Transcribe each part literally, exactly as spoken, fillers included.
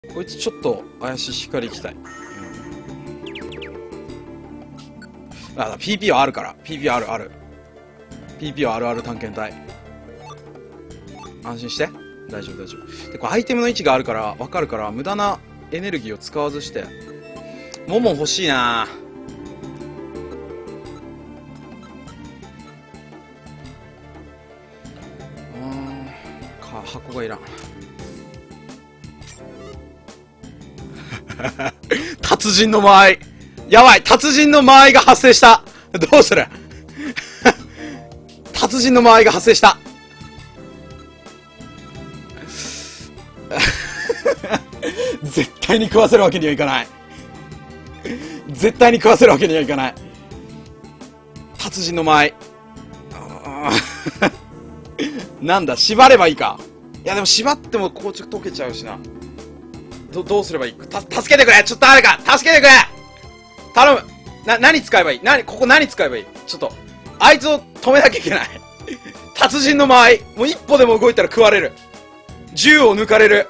こいつちょっと怪しい光行きたい。うん、あ、ピーピー はあるから。ピーピー はあるある。ピーピー はあるある探検隊。安心して。大丈夫大丈夫。で、これアイテムの位置があるから、わかるから、無駄なエネルギーを使わずして。モモ欲しいなぁ。うーん。か、箱がいらん。達人の間合い。やばい、達人の間合いが発生した。どうする達人の間合いが発生した。絶対に食わせるわけにはいかない。絶対に食わせるわけにはいかない。達人の間合い。なんだ、縛ればいいか。いやでも縛っても硬直溶けちゃうしな。ど、どうすればいいか。た、助けてくれ。ちょっと誰か助けてくれ。頼む。な、何使えばいい。何、ここ何使えばいい。ちょっと、あいつを止めなきゃいけない。達人の間合い。もう一歩でも動いたら食われる。銃を抜かれる。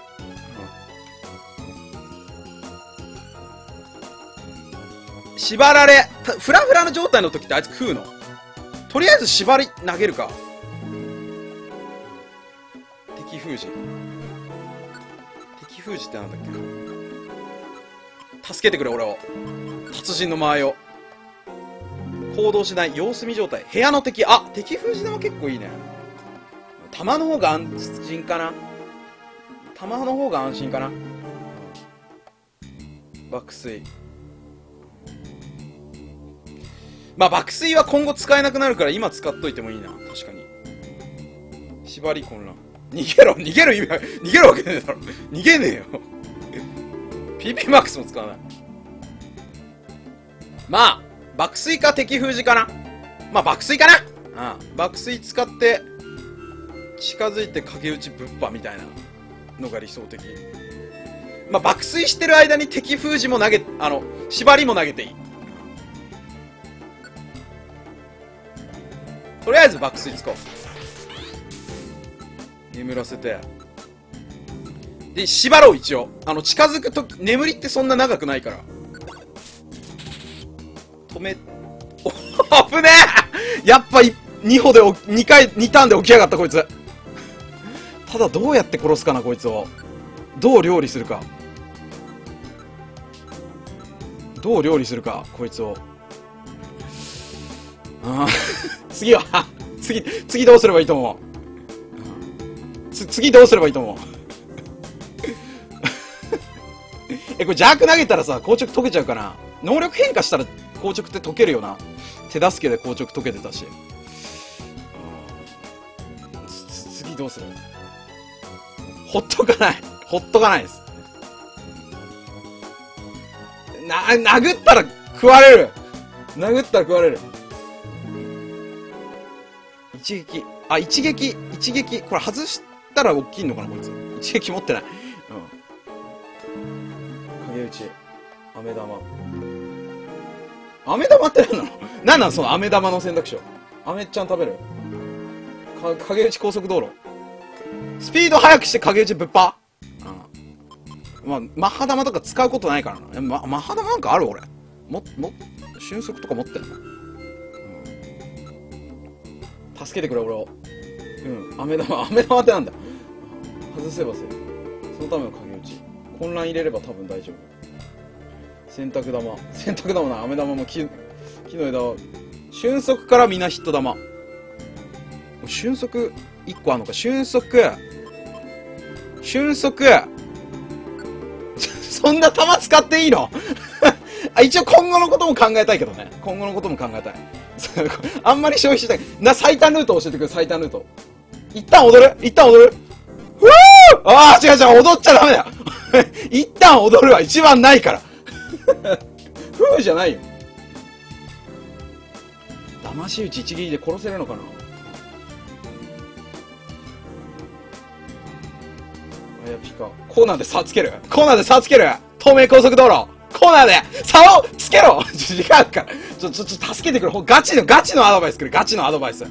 縛られ、フラフラの状態の時ってあいつ食うの？とりあえず縛り投げるか。敵封じ。敵封じってなんだっけ？助けてくれ、俺を。達人の間合いを。行動しない、様子見状態。部屋の敵、あ、敵封じ玉結構いいね。弾の方が安心かな。弾の方が安心かな。爆睡。まあ爆睡は今後使えなくなるから今使っといてもいいな。確かに。縛り混乱。逃げろ、逃げる意味、逃げるわけねえだろ。逃げねえよ。ピーピー マックスも使わない。まあ、爆睡か敵封じかな。まあ爆睡かな。ああ、爆睡使って近づいて影打ちぶっぱみたいなのが理想的。まあ爆睡してる間に敵封じも投げ、あの、縛りも投げていい。とりあえず爆睡使おう。眠らせて。で、縛ろう一応。あの、近づくとき、眠りってそんな長くないから。止め、お、危ねえやっぱに歩で、にかい、にターンで起きやがったこいつ。ただどうやって殺すかなこいつを。どう料理するか。どう料理するか、こいつを。あ次は次、次どうすればいいと思う。つ、次どうすればいいと思う。え、これジャーク投げたらさ、硬直溶けちゃうかな。能力変化したら硬直って溶けるよな。手助けで硬直溶けてたし。つ、次どうする。ほっとかない。ほっとかないです。な、殴ったら食われる。殴ったら食われる。一撃。あ、一撃、一撃。これ外したら大きいのかな、こいつ。一撃持ってない。うん。影打ち。飴玉。飴玉って何なの？何なのその飴玉の選択肢を。飴ちゃん食べる？か、影打ち高速道路。スピード速くして影打ちぶっぱ？うん。まあ、マッハ玉とか使うことないからな。え、ま、マッハ玉なんかある俺。も、も、瞬足とか持ってんの？助けてくれ俺を。うん、飴玉、飴玉ってなんだ。外せばせ。そのための影打ち。混乱入れれば多分大丈夫。洗濯玉、洗濯玉な、飴玉も木、木の枝を。瞬足からみんなヒット玉。瞬足いっこあんのか。瞬足。瞬足。そんな玉使っていいの？あ、一応今後のことも考えたいけどね。今後のことも考えたい。あんまり消費したい。な、最短ルート教えてくれ、最短ルート。一旦踊る？一旦踊る？ふぅー！ああ、違う違う、踊っちゃダメだよ。一旦踊るは一番ないから。ふぅじゃないよ。騙し討ち一撃で殺せるのかな？あやピカ。コーナーで差つける？コーナーで差つける？東名高速道路コーナーで差をつけろ。違うから。ちょ、ちょ、ちょ、助けてくれ。ガチの、ガチのアドバイスくれ。ガチのアドバイス。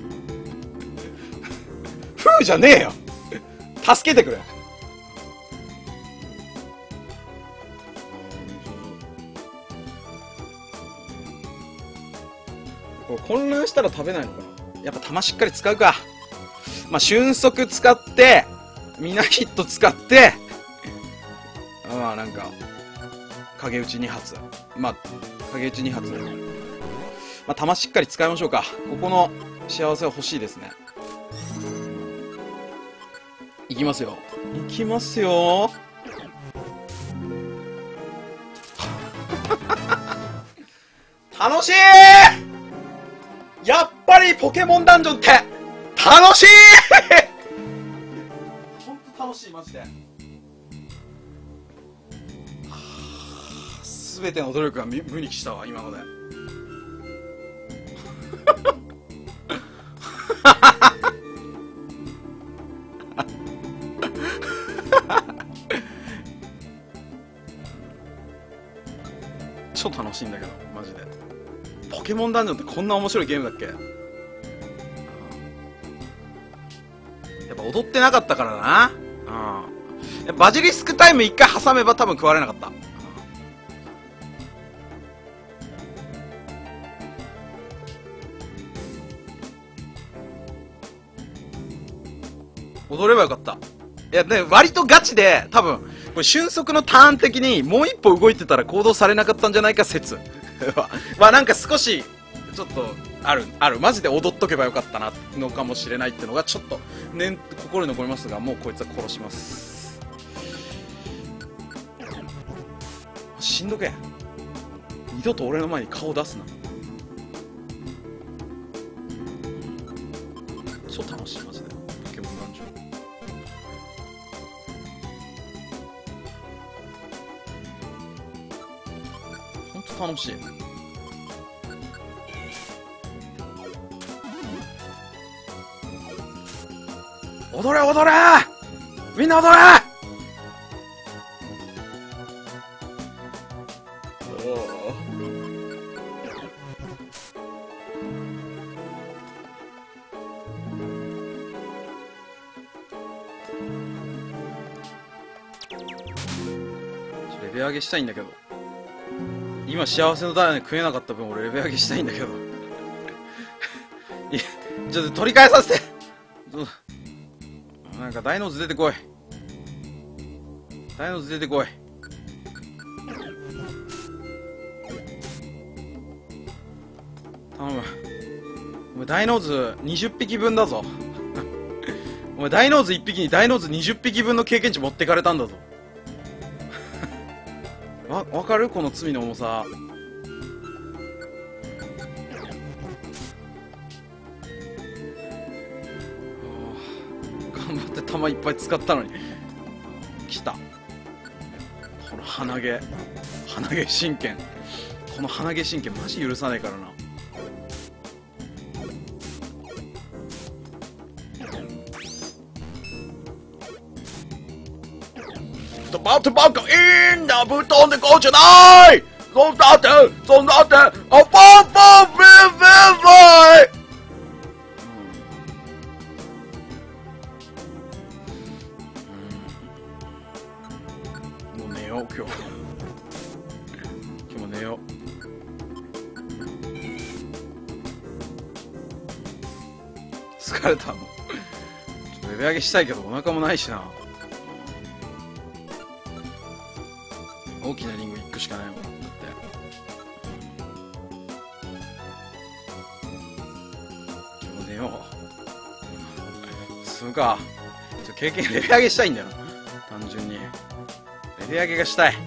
ふうじゃねえよ。助けてくれ。 これ混乱したら食べないのかな。やっぱ弾しっかり使うか。まあ瞬足使ってミナヒット使ってまあなんか影打ちに発、まあ影打ちに発、まあ弾しっかり使いましょうか。ここの幸せは欲しいですね。いきますよ、いきますよ。楽しい。やっぱりポケモンダンジョンって楽しい。ほんと楽しいマジで。すべての努力が無に帰したわ今ので。超楽しいんだけどマジで。ポケモンダンジョンってこんな面白いゲームだっけ。やっぱ踊ってなかったからだな。うん、バジリスクタイム一回挟めば多分食われなかった。踊ればよかった。いや、ね、割とガチで、多分、これ瞬足のターン的にもう一歩動いてたら行動されなかったんじゃないか説。まあなんか少し、ちょっと、ある、ある。マジで踊っとけばよかったな、のかもしれないっていうのが、ちょっと、ね、心に残りますが、もうこいつは殺します。しんどけ。二度と俺の前に顔出すな。超楽しい、マジで。ポケモンダンジョン。ほんと楽しい。踊れ踊れみんな踊れ。おお。レベル上げしたいんだけど。今幸せの種食えなかった分俺レベル上げしたいんだけど。いや、ちょっと取り返させて。なんか大ノーズ出てこい。大ノーズ出てこい。頼む。お前大ノーズにじゅっぴきぶんだぞ。お前大ノーズいっぴきに大ノーズにじゅっぴきぶんの経験値持ってかれたんだぞ。わ、わかるこの罪の重さ。頑張って弾いっぱい使ったのに来た。この鼻毛鼻毛神剣、この鼻毛神剣マジ許さないからな。バットバカいいんだ、ぶっ飛んでこうじゃない。そんだってそんだってあポンポンビンビンバイ。今日今日も寝よう。疲れた。もうレベル上げしたいけどお腹もないしな。大きなリングいっこしかないもんだって。今日も寝よう。すむか。ちょ経験レベル上げしたいんだよ単純に。レベル上げがしたい。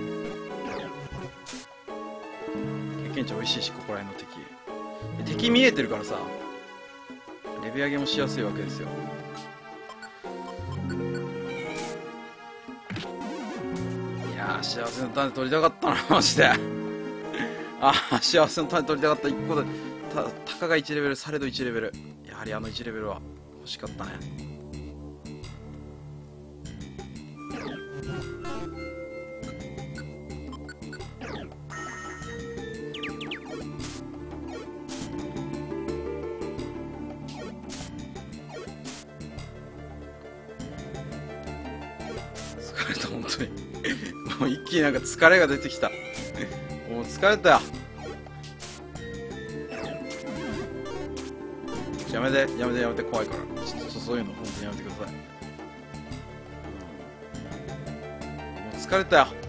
経験値美味しいし、ここら辺の敵敵見えてるからさ、レベル上げもしやすいわけですよ。いやー幸せの種取りたかったなマジで。ああ幸せの種取りたかった。いっこでたたかがいちレベル、されどいちレベル。やはりあのいちレベルは欲しかったね。疲れた本当に。もう一気になんか疲れが出てきた。もう疲れたよ。 やめてやめてやめて、怖いから。ちょっとそういうの本当にやめてください。もう疲れたよ。